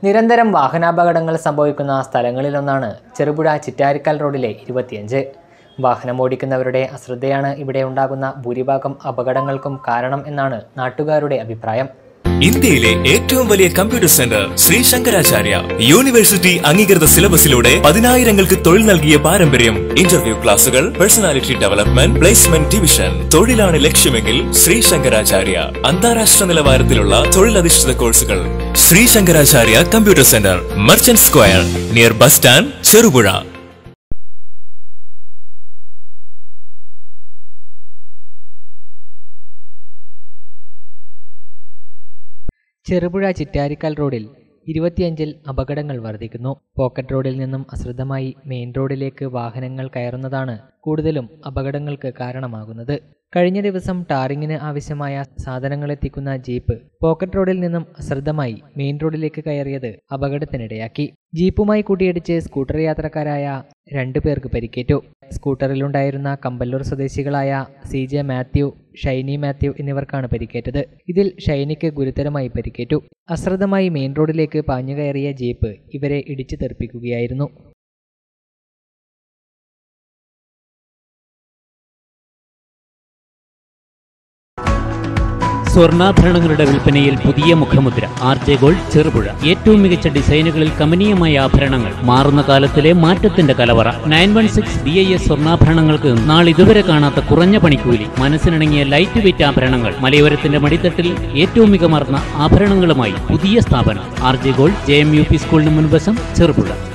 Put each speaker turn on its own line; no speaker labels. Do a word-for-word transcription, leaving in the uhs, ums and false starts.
നിരന്തരം വാഹനാപകടങ്ങൾ സംഭവിക്കുന്ന സ്ഥലങ്ങളിലൊന്നാണ് ചെറുപുഴ ചിറ്റാരിക്കൽ റോഡിലെ ഇരുപത്തിയഞ്ച്. വാഹനമോടിക്കുന്നവരുടെ അശ്രദ്ധയാണ് ഇവിടെ ഉണ്ടാകുന്ന ഭൂരിഭാഗം അപകടങ്ങൾക്കും കാരണം എന്നാണ് നാട്ടുകാരുടെ അഭിപ്രായം.
ഇന്ത്യയിലെ ഏറ്റവും വലിയ computer centre Shri Shankaracharya university അംഗീകൃത സിലബസിലൂടെ പതിനായിരങ്ങൾക്ക് തൊഴിൽ നൽകിയ പാരമ്പര്യം. ഇന്റർവ്യൂ ക്ലാസുകൾ, പേഴ്സണാലിറ്റി ഡെവലപ്മെന്റ്, പ്ലേസ്മെന്റ് ഡിവിഷൻ. തൊഴിലാണ് ലക്ഷ്യമെങ്കിൽ ശ്രീ ശങ്കരാചാര്യ. അന്താരാഷ്ട്ര നിലവാരത്തിലുള്ള തൊഴിലധിഷ്ഠിത കോഴ്സുകൾ. Shri Shankaracharya computer centre, merchant square, near bus stand, Cherupuzha.
Cherupuzha Chittarikkal റോഡിൽ ഇരുപത്തിയഞ്ചിൽ അപകടങ്ങൾ വർദ്ധിക്കുന്നു. പോക്കറ്റ് റോഡിൽ നിന്നും അശ്രദ്ധമായി മെയിൻ റോഡിലേക്ക് വാഹനങ്ങൾ കയറുന്നതാണ് കൂടുതലും അപകടങ്ങൾക്ക് കാരണമാകുന്നത്. കഴിഞ്ഞ ദിവസം ടാറിങ്ങിന് ആവശ്യമായ സാധനങ്ങൾ എത്തിക്കുന്ന ജീപ്പ് പോക്കറ്റ് റോഡിൽ നിന്നും അശ്രദ്ധമായി മെയിൻ റോഡിലേക്ക് കയറിയത് അപകടത്തിനിടയാക്കി. ജീപ്പുമായി കൂട്ടിയിടിച്ച് സ്കൂട്ടർ യാത്രക്കാരായ രണ്ടു പേർക്ക് പരിക്കേറ്റു. സ്കൂട്ടറിലുണ്ടായിരുന്ന കമ്പല്ലൂർ സ്വദേശികളായ സി ജെ മാത്യു, ഷൈനി മാത്യു എന്നിവർക്കാണ് പരിക്കേറ്റത്. ഇതിൽ ഷൈനിക്ക് ഗുരുതരമായി പരിക്കേറ്റു. അശ്രദ്ധമായി മെയിൻ റോഡിലേക്ക് പാഞ്ഞുകയറിയ ജീപ്പ് ഇവരെ ഇടിച്ചു തെറിപ്പിക്കുകയായിരുന്നു.
സ്വർണ്ണാഭരണങ്ങളുടെ വിൽപ്പനയിൽ പുതിയ മുഖമുദ്ര. R J gold, Cherupuzha. ഏറ്റവും മികച്ച ഡിസൈനുകളിൽ കമനീയമായ ആഭരണങ്ങൾ. മാറുന്ന കാലത്തിലെ മാറ്റത്തിന്റെ കലവറ. Nine one six B I S സ്വർണ്ണാഭരണങ്ങൾക്ക് നാളിതുവരെ കാണാത്ത കുറഞ്ഞ പണിക്കൂലി. മനസ്സിനിണങ്ങിയ ലൈറ്റ് വെയിറ്റ് ആഭരണങ്ങൾ. മലയോരത്തിന്റെ മടിത്തട്ടിൽ ഏറ്റവും മികമാർന്ന ആഭരണങ്ങളുമായി പുതിയ സ്ഥാപനം R J gold, J M U P സ്കൂളിന് മുൻവശം, ചെറുപുഴ.